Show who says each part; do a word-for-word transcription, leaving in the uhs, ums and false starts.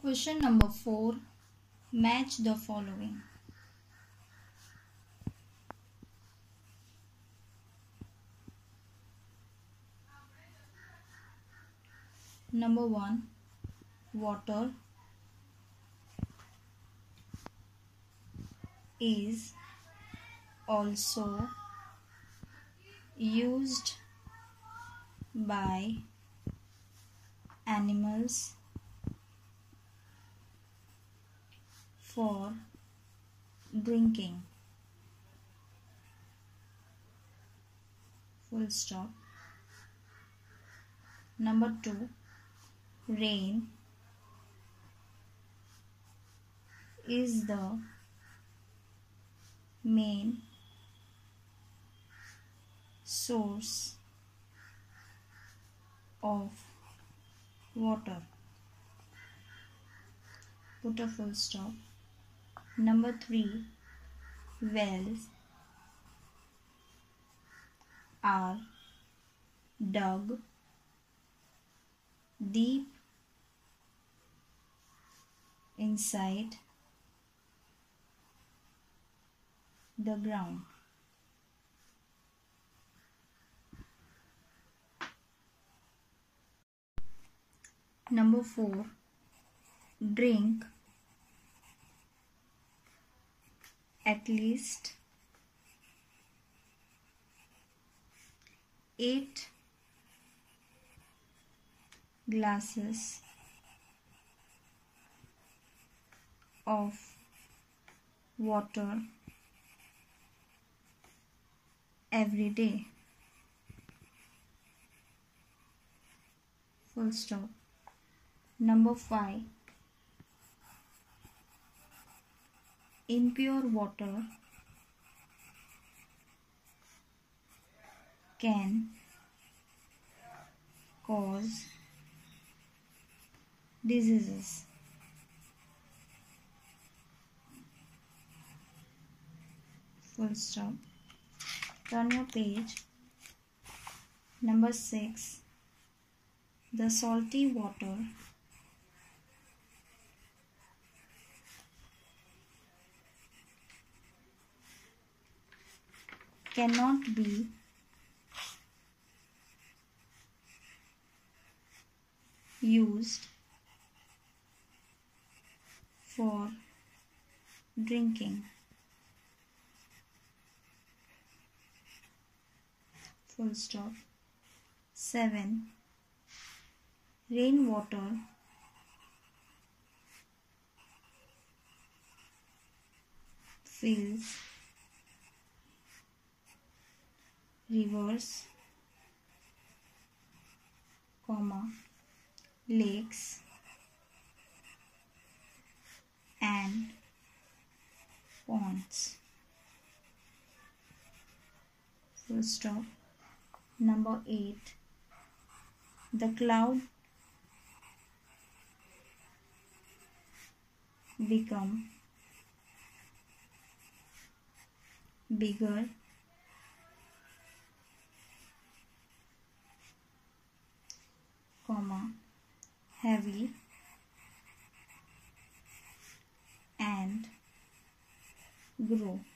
Speaker 1: Question number four. Match the following. Number one. Water is also used by animals for drinking. Full stop. Number two. Rain is the main source of water. Put a full stop. Number three. Wells are dug deep inside the ground. Number four. Drink at least eight glasses of water every day. Full stop. Number five. Impure water can cause diseases. Full stop. Turn your page. Number six. The salty water cannot be used for drinking. Full stop. seven. Rainwater fills rivers, comma, lakes and ponds. Full stop. Number eight. The cloud become bigger comma heavy and grow.